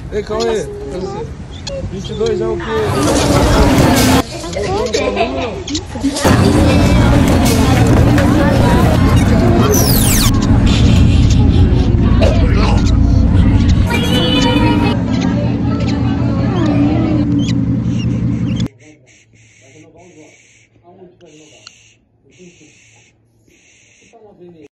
Ei, Cauê, 22 é o quê? Aonde vai jogar?